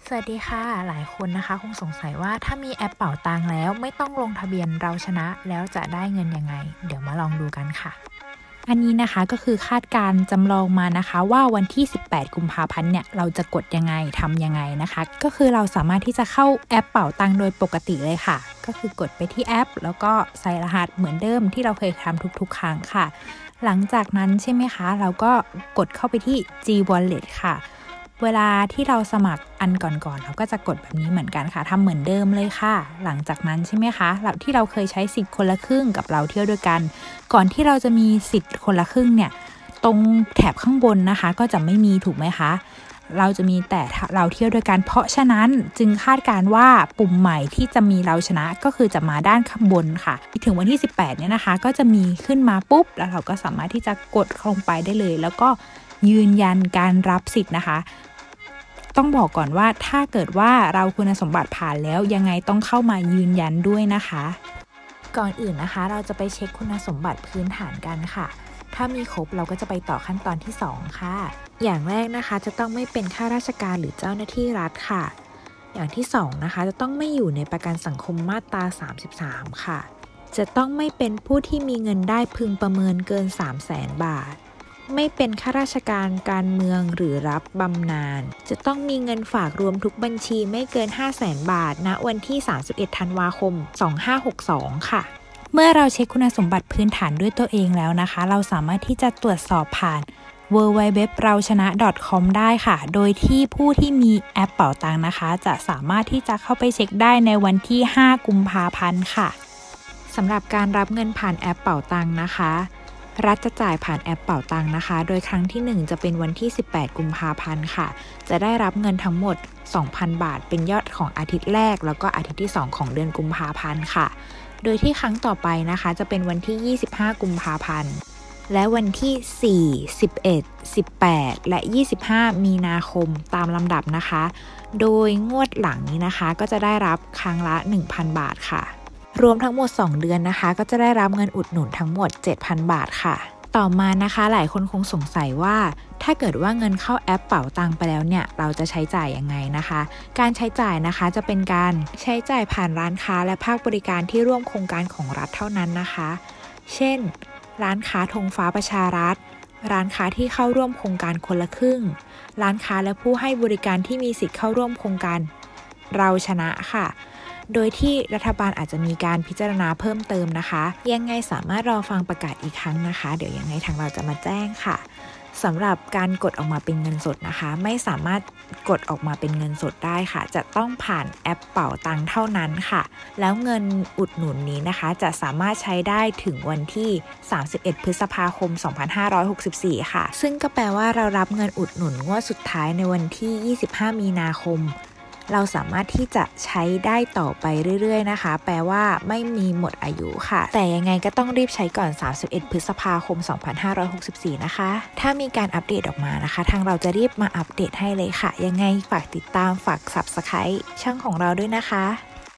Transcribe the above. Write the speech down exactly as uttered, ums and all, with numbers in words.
สวัสดีค่ะหลายคนนะคะคงสงสัยว่าถ้ามีแอปเป๋าตังค์แล้วไม่ต้องลงทะเบียนเราชนะแล้วจะได้เงินยังไงเดี๋ยวมาลองดูกันค่ะอันนี้นะคะก็คือคาดการจำลองมานะคะว่าวันที่สิบแปดกุมภาพันธ์เนี่ยเราจะกดยังไงทำยังไงนะคะก็คือเราสามารถที่จะเข้าแอปเป๋าตังค์โดยปกติเลยค่ะก็คือกดไปที่แอปแล้วก็ใส่รหัสเหมือนเดิมที่เราเคยทำทุกๆครั้งค่ะหลังจากนั้นใช่ไหมคะเราก็กดเข้าไปที่ G Wallet ค่ะเวลาที่เราสมัครอันก่อนๆเราก็จะกดแบบนี้เหมือนกันค่ะทำเหมือนเดิมเลยค่ะหลังจากนั้นใช่ไหมคะเราที่เราเคยใช้สิทธิ์คนละครึ่งกับเราเที่ยวด้วยกันก่อนที่เราจะมีสิทธิ์คนละครึ่งเนี่ยตรงแถบข้างบนนะคะก็จะไม่มีถูกไหมคะเราจะมีแต่เราเที่ยวด้วยกันเพราะฉะนั้นจึงคาดการว่าปุ่มใหม่ที่จะมีเราชนะก็คือจะมาด้านข้างบนค่ะถึงวันที่สิบแปดเนี่ยนะคะก็จะมีขึ้นมาปุ๊บแล้วเราก็สามารถที่จะกดลงไปได้เลยแล้วก็ยืนยันการรับสิทธิ์นะคะต้องบอกก่อนว่าถ้าเกิดว่าเราคุณสมบัติผ่านแล้วยังไงต้องเข้ามายืนยันด้วยนะคะก่อนอื่นนะคะเราจะไปเช็คคุณสมบัติพื้นฐานกันค่ะถ้ามีครบเราก็จะไปต่อขั้นตอนที่สองค่ะอย่างแรกนะคะจะต้องไม่เป็นข้าราชการหรือเจ้าหน้าที่รัฐค่ะอย่างที่สองนะคะจะต้องไม่อยู่ในประกันสังคมมาตราสามสิบสามค่ะจะต้องไม่เป็นผู้ที่มีเงินได้พึงประเมินเกิน สามแสน บาทไม่เป็นข้าราชการการเมืองหรือรับบำนาญจะต้องมีเงินฝากรวมทุกบัญชีไม่เกิน ห้าแสน บาทณวันที่สามสิบเอ็ดธันวาคมสองพันห้าร้อยหกสิบสองค่ะเมื่อเราเช็คคุณสมบัติพื้นฐานด้วยตัวเองแล้วนะคะเราสามารถที่จะตรวจสอบผ่าน ดับเบิลยู ดับเบิลยู ดับเบิลยู ดอท เราชนะ ดอท คอม ได้ค่ะโดยที่ผู้ที่มีแอปเป๋าตังค์นะคะจะสามารถที่จะเข้าไปเช็คได้ในวันที่ห้ากุมภาพันธ์ค่ะสำหรับการรับเงินผ่านแอปเป๋าตังค์นะคะรัฐจะจ่ายผ่านแอปเป๋าตังค์นะคะโดยครั้งที่หนึ่งจะเป็นวันที่สิบแปดกุมภาพันธ์ค่ะจะได้รับเงินทั้งหมด สองพัน บาทเป็นยอดของอาทิตย์แรกแล้วก็อาทิตย์ที่สองของเดือนกุมภาพันธ์ค่ะโดยที่ครั้งต่อไปนะคะจะเป็นวันที่ยี่สิบห้ากุมภาพันธ์และวันที่สี่ สิบเอ็ด สิบแปดและยี่สิบห้ามีนาคมตามลำดับนะคะโดยงวดหลังนี้นะคะก็จะได้รับครั้งละ หนึ่งพัน บาทค่ะรวมทั้งหมดสองเดือนนะคะก็จะได้รับเงินอุดหนุนทั้งหมด เจ็ดพัน บาทค่ะต่อมานะคะหลายคนคงสงสัยว่าถ้าเกิดว่าเงินเข้าแอปเป๋าตังค์ไปแล้วเนี่ยเราจะใช้จ่ายยังไงนะคะการใช้จ่ายนะคะจะเป็นการใช้จ่ายผ่านร้านค้าและภาคบริการที่ร่วมโครงการของรัฐเท่านั้นนะคะเช่นร้านค้าธงฟ้าประชารัฐร้านค้าที่เข้าร่วมโครงการคนละครึ่งร้านค้าและผู้ให้บริการที่มีสิทธิ์เข้าร่วมโครงการเราชนะค่ะโดยที่รัฐบาลอาจจะมีการพิจารณาเพิ่มเติมนะคะยังไงสามารถรอฟังประกาศอีกครั้งนะคะเดี๋ยวยังไงทางเราจะมาแจ้งค่ะสำหรับการกดออกมาเป็นเงินสดนะคะไม่สามารถกดออกมาเป็นเงินสดได้ค่ะจะต้องผ่านแอปเป๋าตังค์เท่านั้นค่ะแล้วเงินอุดหนุนนี้นะคะจะสามารถใช้ได้ถึงวันที่สามสิบเอ็ดพฤษภาคมสองพันห้าร้อยหกสิบสี่ค่ะซึ่งก็แปลว่าเรารับเงินอุดหนุนงวดสุดท้ายในวันที่ยี่สิบห้ามีนาคมเราสามารถที่จะใช้ได้ต่อไปเรื่อยๆนะคะแปลว่าไม่มีหมดอายุค่ะแต่ยังไงก็ต้องรีบใช้ก่อนสามสิบเอ็ดพฤษภาคมสองพันห้าร้อยหกสิบสี่นะคะถ้ามีการอัปเดตออกมานะคะทางเราจะรีบมาอัปเดตให้เลยค่ะยังไงฝากติดตามฝาก ซับสไครบ์ ช่องของเราด้วยนะคะ